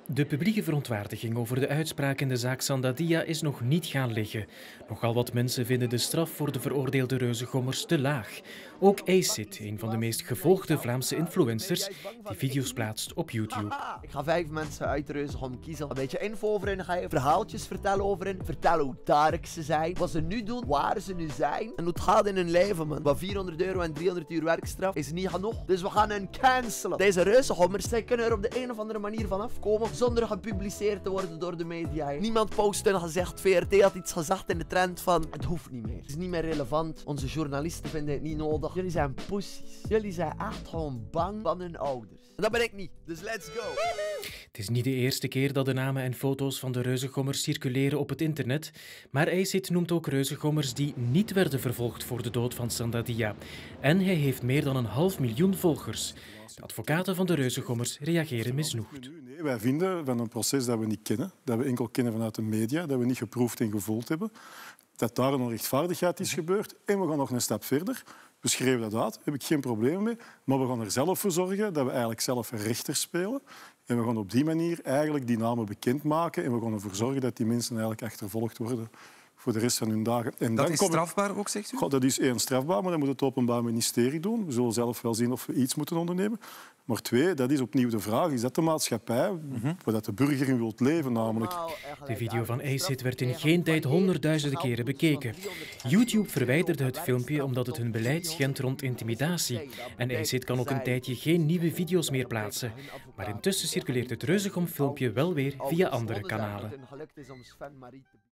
De publieke verontwaardiging over de uitspraak in de zaak Sandadia is nog niet gaan liggen. Nogal wat mensen vinden de straf voor de veroordeelde reuzengommers te laag. Ook Acid, een van de meest gevolgde Vlaamse influencers, die video's plaatst op YouTube. Ik ga 5 mensen uit de Reuzegom kiezen. Een beetje info over hen, ga je verhaaltjes vertellen over hen. Vertellen hoe dark ze zijn, wat ze nu doen, waar ze nu zijn. En hoe het gaat in hun leven, man. Wat 400 euro en 300 uur werkstraf is niet genoeg. Dus we gaan hen cancelen. Deze Reuzegommers, zij kunnen er op de een of andere manier van afkomen zonder gepubliceerd te worden door de media. Niemand post en gezegd, VRT had iets gezegd in de trend van het hoeft niet meer. Het is niet meer relevant. Onze journalisten vinden het niet nodig. Jullie zijn pussies. Jullie zijn echt gewoon bang van hun ouders. En dat ben ik niet. Dus let's go. Het is niet de eerste keer dat de namen en foto's van de reuzengommers circuleren op het internet, maar Acid noemt ook reuzengommers die niet werden vervolgd voor de dood van Sandadia. En hij heeft meer dan 500.000 volgers. De advocaten van de reuzengommers reageren misnoegd. Nee, wij vinden van een proces dat we niet kennen, dat we enkel kennen vanuit de media, dat we niet geproefd en gevoeld hebben, dat daar een onrechtvaardigheid is gebeurd. En we gaan nog een stap verder. We schreven dat uit, daar heb ik geen probleem mee. Maar we gaan er zelf voor zorgen dat we eigenlijk zelf rechter spelen. En we gaan op die manier eigenlijk die namen bekendmaken. En we gaan ervoor zorgen dat die mensen eigenlijk achtervolgd worden voor de rest van hun dagen. En dat is strafbaar ook, zegt u? Goh, dat is 1, strafbaar, maar dat moet het Openbaar Ministerie doen. We zullen zelf wel zien of we iets moeten ondernemen. Maar 2, dat is opnieuw de vraag, is dat de maatschappij waar de burger in wilt leven namelijk? De video van Acid werd in geen tijd honderdduizenden keren bekeken. YouTube verwijderde het filmpje omdat het hun beleid schendt rond intimidatie. En Acid kan ook een tijdje geen nieuwe video's meer plaatsen. Maar intussen circuleert het Reuzegom-filmpje wel weer via andere kanalen.